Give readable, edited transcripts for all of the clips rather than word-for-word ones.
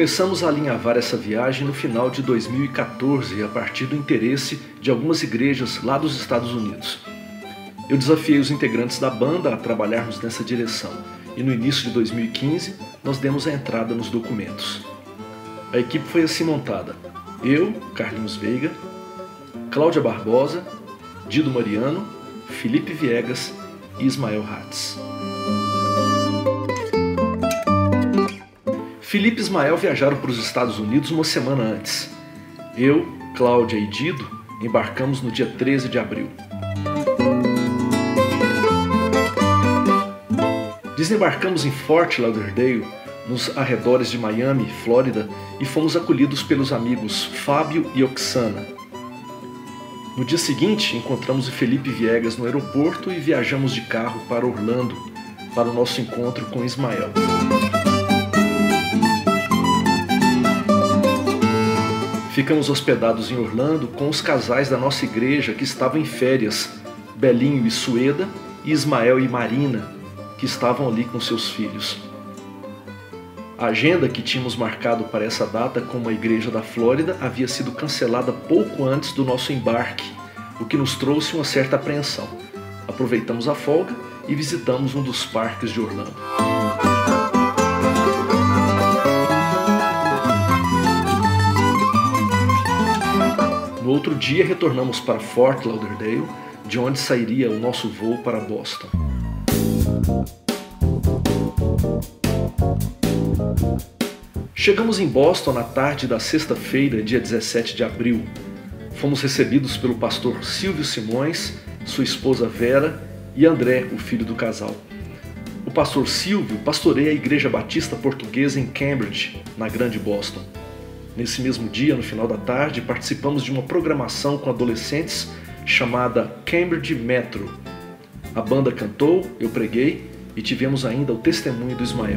Começamos a alinhavar essa viagem no final de 2014, a partir do interesse de algumas igrejas lá dos Estados Unidos. Eu desafiei os integrantes da banda a trabalharmos nessa direção, e no início de 2015 nós demos a entrada nos documentos. A equipe foi assim montada: eu, Carlinhos Veiga, Cláudia Barbosa, Dido Mariano, Felipe Viegas e Ismael Hatz. Felipe e Ismael viajaram para os Estados Unidos uma semana antes. Eu, Cláudia e Dido embarcamos no dia 13 de abril. Desembarcamos em Fort Lauderdale, nos arredores de Miami, Flórida, e fomos acolhidos pelos amigos Fábio e Oksana. No dia seguinte, encontramos o Felipe Viegas no aeroporto e viajamos de carro para Orlando, para o nosso encontro com Ismael. Ficamos hospedados em Orlando com os casais da nossa igreja que estavam em férias, Belinho e Sueda, e Ismael e Marina, que estavam ali com seus filhos. A agenda que tínhamos marcado para essa data com uma igreja da Flórida havia sido cancelada pouco antes do nosso embarque, o que nos trouxe uma certa apreensão. Aproveitamos a folga e visitamos um dos parques de Orlando. No outro dia, retornamos para Fort Lauderdale, de onde sairia o nosso voo para Boston. Chegamos em Boston na tarde da sexta-feira, dia 17 de abril. Fomos recebidos pelo pastor Silvio Simões, sua esposa Vera e André, o filho do casal. O pastor Silvio pastoreia a Igreja Batista Portuguesa em Cambridge, na Grande Boston. Nesse mesmo dia, no final da tarde, participamos de uma programação com adolescentes chamada Cambridge Metro. A banda cantou, eu preguei e tivemos ainda o testemunho do Ismael.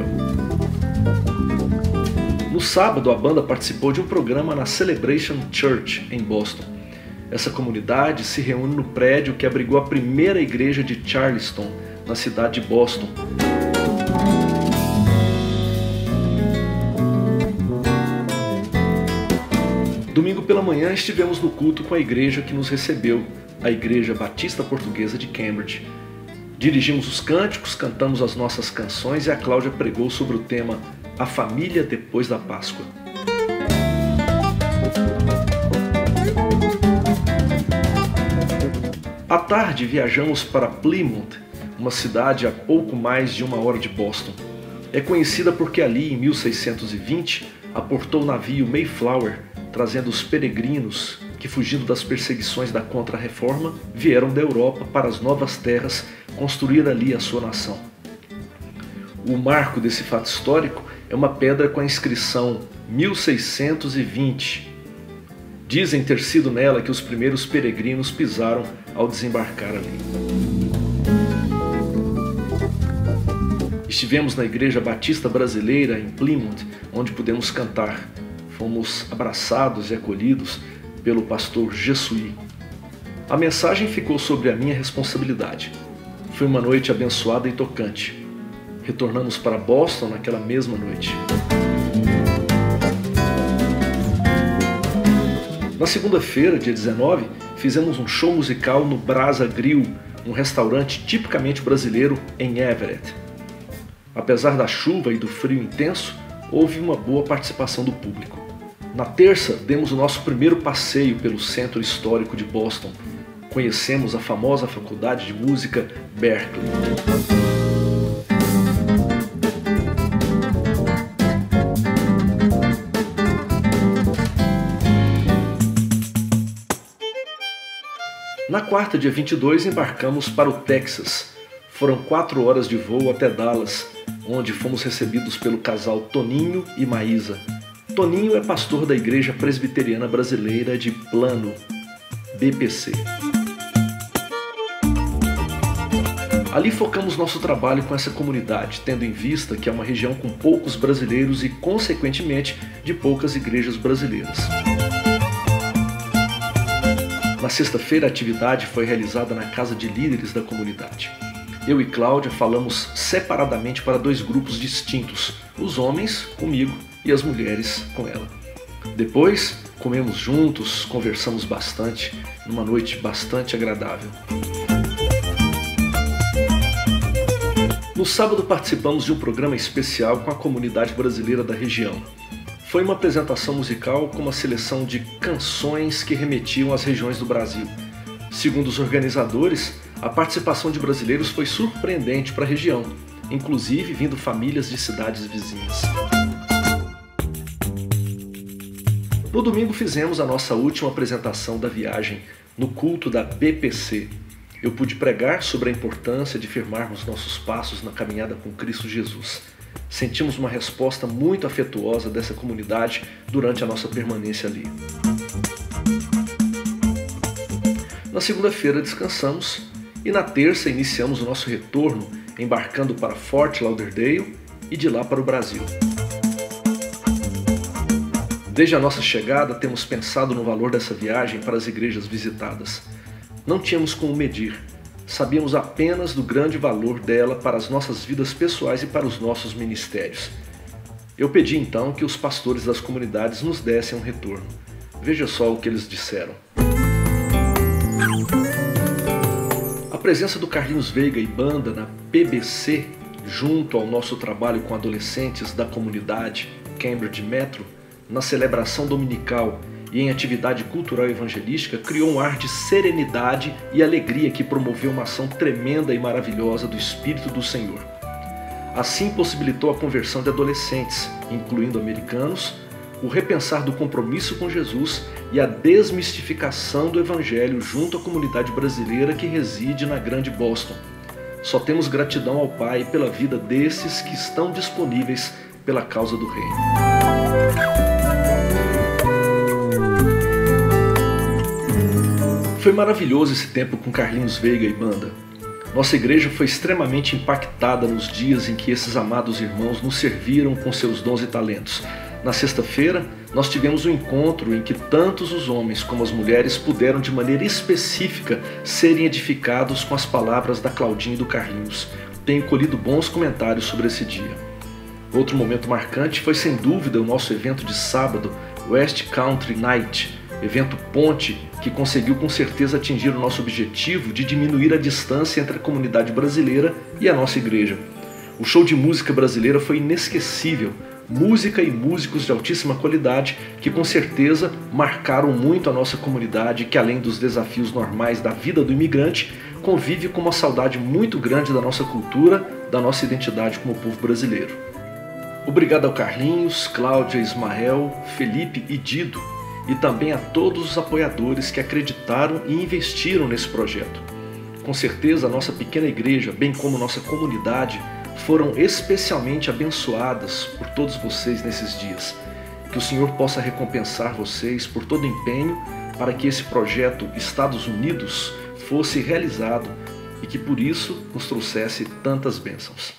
No sábado, a banda participou de um programa na Celebration Church, em Boston. Essa comunidade se reúne no prédio que abrigou a primeira igreja de Charleston, na cidade de Boston. Domingo pela manhã estivemos no culto com a igreja que nos recebeu, a Igreja Batista Portuguesa de Cambridge. Dirigimos os cânticos, cantamos as nossas canções e a Cláudia pregou sobre o tema A Família Depois da Páscoa. À tarde viajamos para Plymouth, uma cidade a pouco mais de 1 hora de Boston. É conhecida porque ali, em 1620, aportou o navio Mayflower, trazendo os peregrinos que, fugindo das perseguições da Contra-Reforma, vieram da Europa para as novas terras construir ali a sua nação. O marco desse fato histórico é uma pedra com a inscrição 1620. Dizem ter sido nela que os primeiros peregrinos pisaram ao desembarcar ali. Estivemos na Igreja Batista Brasileira em Plymouth, onde pudemos cantar. Fomos abraçados e acolhidos pelo pastor Jesuí. A mensagem ficou sobre a minha responsabilidade. Foi uma noite abençoada e tocante. Retornamos para Boston naquela mesma noite. Na segunda-feira, dia 19, fizemos um show musical no Brasa Grill, um restaurante tipicamente brasileiro em Everett. Apesar da chuva e do frio intenso, houve uma boa participação do público. Na terça, demos o nosso primeiro passeio pelo centro histórico de Boston. Conhecemos a famosa faculdade de música Berklee. Na quarta, dia 22, embarcamos para o Texas. Foram 4 horas de voo até Dallas, onde fomos recebidos pelo casal Toninho e Maísa. Toninho é pastor da Igreja Presbiteriana Brasileira de Plano, BPC. Ali focamos nosso trabalho com essa comunidade, tendo em vista que é uma região com poucos brasileiros e, consequentemente, de poucas igrejas brasileiras. Na sexta-feira, a atividade foi realizada na casa de líderes da comunidade. Eu e Cláudia falamos separadamente para 2 grupos distintos, os homens comigo e as mulheres com ela. Depois, comemos juntos, conversamos bastante, numa noite bastante agradável. No sábado participamos de um programa especial com a comunidade brasileira da região. Foi uma apresentação musical com uma seleção de canções que remetiam às regiões do Brasil. Segundo os organizadores, a participação de brasileiros foi surpreendente para a região, inclusive vindo famílias de cidades vizinhas. No domingo fizemos a nossa última apresentação da viagem no culto da BPC. Eu pude pregar sobre a importância de firmarmos nossos passos na caminhada com Cristo Jesus. Sentimos uma resposta muito afetuosa dessa comunidade durante a nossa permanência ali. Na segunda-feira descansamos e na terça iniciamos o nosso retorno embarcando para Fort Lauderdale e de lá para o Brasil. Desde a nossa chegada temos pensado no valor dessa viagem para as igrejas visitadas. Não tínhamos como medir, sabíamos apenas do grande valor dela para as nossas vidas pessoais e para os nossos ministérios. Eu pedi então que os pastores das comunidades nos dessem um retorno. Veja só o que eles disseram. A presença do Carlinhos Veiga e banda na PBC, junto ao nosso trabalho com adolescentes da comunidade Cambridge Metro, na celebração dominical e em atividade cultural e evangelística, criou um ar de serenidade e alegria que promoveu uma ação tremenda e maravilhosa do Espírito do Senhor. Assim possibilitou a conversão de adolescentes, incluindo americanos, o repensar do compromisso com Jesus e a desmistificação do Evangelho junto à comunidade brasileira que reside na Grande Boston. Só temos gratidão ao Pai pela vida desses que estão disponíveis pela causa do Reino. Foi maravilhoso esse tempo com Carlinhos Veiga e banda. Nossa igreja foi extremamente impactada nos dias em que esses amados irmãos nos serviram com seus dons e talentos. Na sexta-feira, nós tivemos um encontro em que tantos os homens como as mulheres puderam de maneira específica serem edificados com as palavras da Claudinha e do Carlinhos. Tenho colhido bons comentários sobre esse dia. Outro momento marcante foi sem dúvida o nosso evento de sábado, West Country Night, evento ponte que conseguiu com certeza atingir o nosso objetivo de diminuir a distância entre a comunidade brasileira e a nossa igreja. O show de música brasileira foi inesquecível, música e músicos de altíssima qualidade que com certeza marcaram muito a nossa comunidade que, além dos desafios normais da vida do imigrante, convive com uma saudade muito grande da nossa cultura, da nossa identidade como povo brasileiro. Obrigado ao Carlinhos, Cláudia, Ismael, Felipe e Dido, e também a todos os apoiadores que acreditaram e investiram nesse projeto. Com certeza a nossa pequena igreja, bem como nossa comunidade, foram especialmente abençoadas por todos vocês nesses dias. Que o Senhor possa recompensar vocês por todo o empenho para que esse projeto Estados Unidos fosse realizado e que por isso nos trouxesse tantas bênçãos.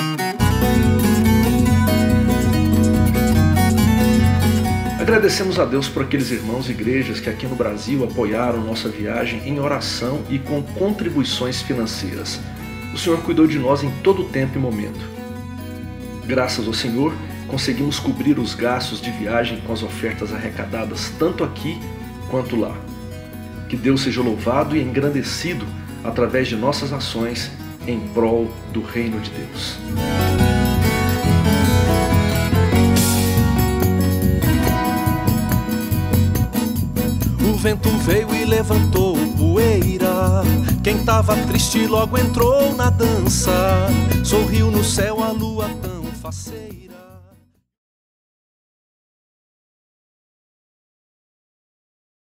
Agradecemos a Deus por aqueles irmãos e igrejas que aqui no Brasil apoiaram nossa viagem em oração e com contribuições financeiras. O Senhor cuidou de nós em todo tempo e momento. Graças ao Senhor, conseguimos cobrir os gastos de viagem com as ofertas arrecadadas tanto aqui quanto lá. Que Deus seja louvado e engrandecido através de nossas ações em prol do reino de Deus. O vento veio e levantou poeira. Quem tava triste logo entrou na dança. Sorriu no céu a lua tão faceira.